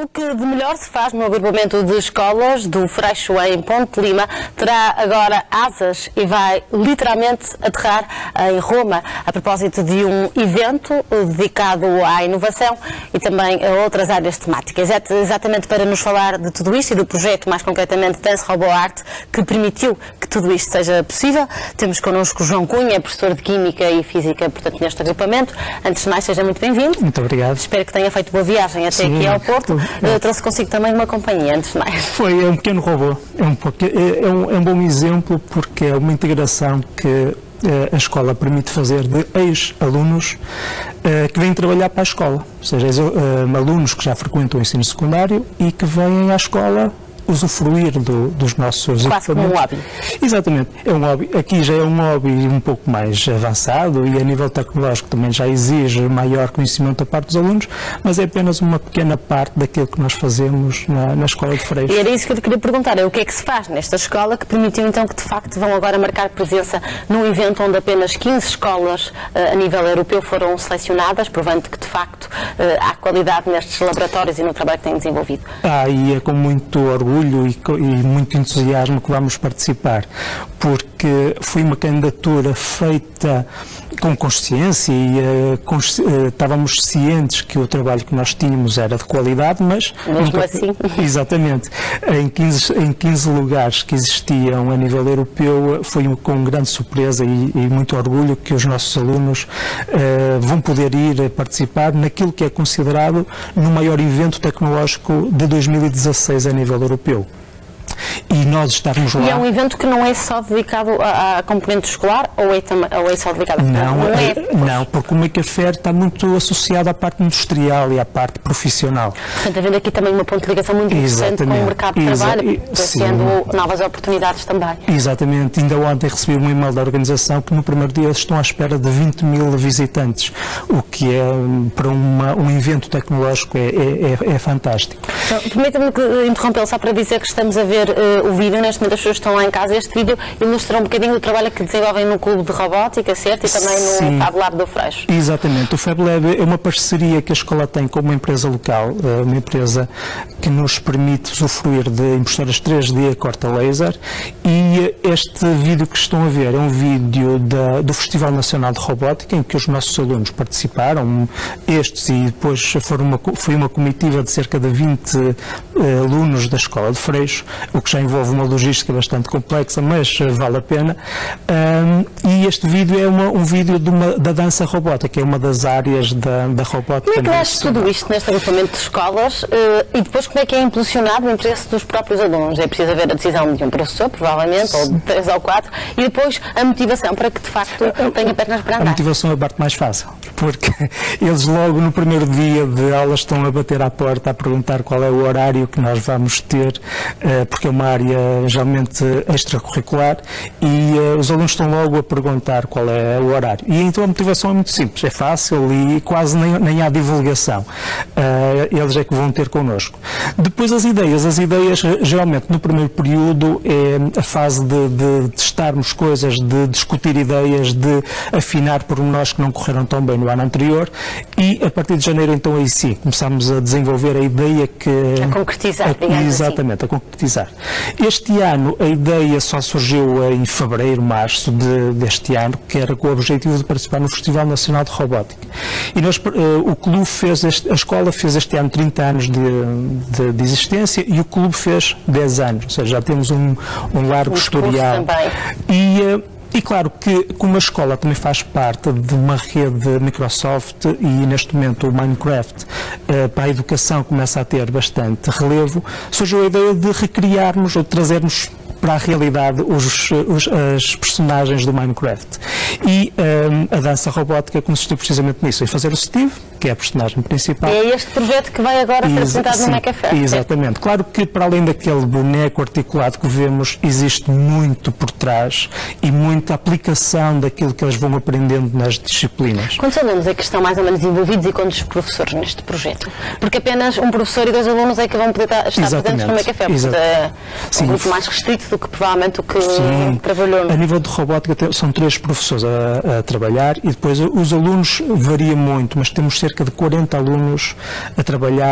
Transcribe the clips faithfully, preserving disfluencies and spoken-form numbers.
O que de melhor se faz no agrupamento de escolas do Freixo em Ponte Lima terá agora asas e vai literalmente aterrar em Roma, a propósito de um evento dedicado à inovação e também a outras áreas temáticas. Exatamente para nos falar de tudo isto e do projeto, mais concretamente Dance Robot Art, que permitiu que tudo isto seja possível, temos connosco João Cunha, professor de Química e Física, portanto, neste agrupamento. Antes de mais, seja muito bem-vindo. Muito obrigado. Espero que tenha feito boa viagem até Sim, aqui ao Porto. Eu trouxe consigo também uma companhia, antes de mais. Foi, é um pequeno robô. É um, é, um, é um bom exemplo porque é uma integração que a escola permite fazer de ex-alunos uh, que vêm trabalhar para a escola. Ou seja, uh, alunos que já frequentam o ensino secundário e que vêm à escola usufruir do, dos nossos Quase como um hobby. Exatamente, é um hobby. Aqui já é um hobby um pouco mais avançado e a nível tecnológico também já exige maior conhecimento da parte dos alunos, mas é apenas uma pequena parte daquilo que nós fazemos na, na escola de Freixo. E era isso que eu lhe queria perguntar, é o que é que se faz nesta escola que permitiu então que de facto vão agora marcar presença num evento onde apenas quinze escolas uh, a nível europeu foram selecionadas, provando que de facto uh, há qualidade nestes laboratórios e no trabalho que têm desenvolvido. Ah, e é com muito orgulho E, e muito entusiasmo que vamos participar, porque foi uma candidatura feita com consciência e uh, consci uh, estávamos cientes que o trabalho que nós tínhamos era de qualidade, mas mesmo nunca, assim exatamente, em quinze, em quinze lugares que existiam a nível europeu, foi com grande surpresa e, e muito orgulho que os nossos alunos uh, vão poder ir participar naquilo que é considerado no maior evento tecnológico de dois mil e dezasseis a nível europeu. E nós estarmos lá... E é um evento que não é só dedicado à, à componente escolar ou é, tam, ou é só dedicado a... Não, não, é, não, porque o Make Fair está muito associado à parte industrial e à parte profissional. Portanto, havendo aqui também uma ponto de ligação muito interessante com o mercado de trabalho, tendo novas oportunidades também. Exatamente. Ainda ontem recebi um e-mail da organização que no primeiro dia eles estão à espera de vinte mil visitantes, o que é, para uma, um evento tecnológico, é, é, é fantástico. Então, permita-me interrompê-lo só para dizer que estamos a ver uh, o vídeo, neste momento as pessoas estão lá em casa. Este vídeo ilustra um bocadinho o trabalho que desenvolvem no Clube de Robótica, certo? E também no Sim. Fab Lab do Freixo. Exatamente. O Fab Lab é uma parceria que a escola tem com uma empresa local, uma empresa que nos permite usufruir de impressoras três D corta laser, e este vídeo que estão a ver é um vídeo da, do Festival Nacional de Robótica, em que os nossos alunos participaram, estes, e depois foram uma, foi uma comitiva de cerca de vinte uh, alunos da escola de Freixo, o que já envolve uma logística bastante complexa, mas uh, vale a pena. Um, e este vídeo é uma, um vídeo de uma, da dança robótica, que é uma das áreas da, da robótica. Como é que faz tudo isto neste agrupamento de escolas uh, e depois como é que é impulsionado o interesse dos próprios alunos? É preciso haver a decisão de um professor, provavelmente, ou de três ou quatro, e depois a motivação para que de facto tenha pernas para andar. A motivação é a parte mais fácil, porque eles logo no primeiro dia de aulas estão a bater à porta a perguntar qual é o horário que nós vamos ter, porque é uma área geralmente extracurricular, e os alunos estão logo a perguntar qual é o horário. E então a motivação é muito simples, é fácil e quase nem, nem há divulgação. Eles é que vão ter connosco. Depois as ideias. As ideias geralmente no primeiro período é a fase de, de testarmos coisas, de discutir ideias, de afinar pormenores que não correram tão bem no ano anterior, e a partir de janeiro então aí sim começamos a desenvolver a ideia que... A concretizar, a, Exatamente, assim. a concretizar. Este ano a ideia só surgiu em fevereiro, março de, deste ano, que era com o objetivo de participar no Festival Nacional de Robótica. E nós, uh, o clube fez, este, a escola fez este ano trinta anos de, de, de existência e o clube fez dez anos, ou seja, já temos um, um largo historial. Também. E, uh, E claro que, como a escola também faz parte de uma rede Microsoft e neste momento o Minecraft eh, para a educação começa a ter bastante relevo, surgiu a ideia de recriarmos ou de trazermos para a realidade os, os, as personagens do Minecraft. E um, a dança robótica consistiu precisamente nisso, em fazer o Steve, que é a personagem principal. É este projeto que vai agora ser apresentado no Make Fair. Exatamente. Claro que para além daquele boneco articulado que vemos, existe muito por trás e muita aplicação daquilo que eles vão aprendendo nas disciplinas. Quantos alunos é que estão mais ou menos envolvidos e quantos professores neste projeto? Porque apenas um professor e dois alunos é que vão poder estar Exatamente. presentes no Make Fair. Portanto, é um grupo mais restrito do que provavelmente o que Sim. trabalhou. A nível de robótica são três professores a, a trabalhar e depois os alunos variam muito, mas temos cerca de quarenta alunos a trabalhar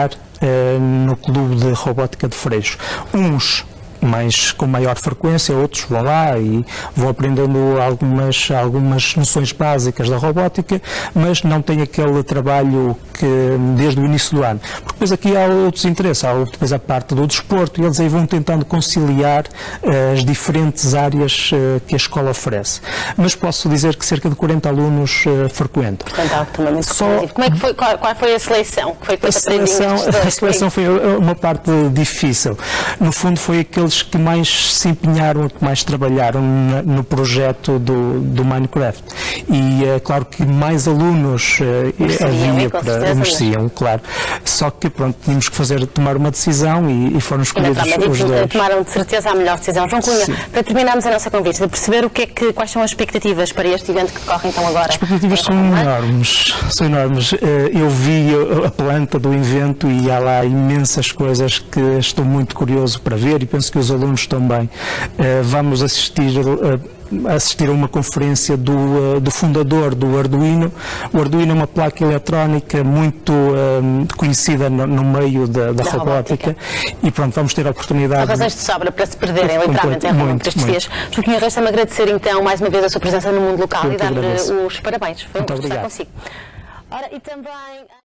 uh, no Clube de Robótica de Freixo. Uns mais com maior frequência, outros vão lá e vão aprendendo algumas, algumas noções básicas da robótica, mas não tem aquele trabalho que desde o início do ano. Porque depois aqui há outros interesses, há depois a parte do desporto, e eles aí vão tentando conciliar uh, as diferentes áreas uh, que a escola oferece. Mas posso dizer que cerca de quarenta alunos uh, frequentam. Portanto, algo também muito Só... Como é que foi, qual, qual foi a seleção? Que foi a, seleção a seleção foi uma parte difícil. No fundo foi aqueles que mais se empenharam, que mais trabalharam no projeto do, do Minecraft. E é claro que mais alunos uh, havia para mereciam, claro. Só que pronto, tínhamos que fazer, tomar uma decisão e, e foram escolhidos os dois. Tomaram de certeza a melhor decisão. João Cunha, Sim. para terminarmos a nossa conversa, de perceber o que é que, quais são as expectativas para este evento que decorre então agora? As expectativas são enormes, são enormes. Eu vi a planta do evento e há lá imensas coisas que estou muito curioso para ver e penso que os alunos também. Vamos assistir a assistir a uma conferência do, do fundador do Arduino. O Arduino é uma placa eletrónica muito um, conhecida no, no meio da, da, da robótica. robótica e pronto, vamos ter a oportunidade... Há razões de sobra para se perderem literalmente em robótica estes dias. Joaquim, resta-me agradecer então mais uma vez a sua presença no mundo local muito e dar-lhe os parabéns. Foi um prazer estar consigo. Ora, e também...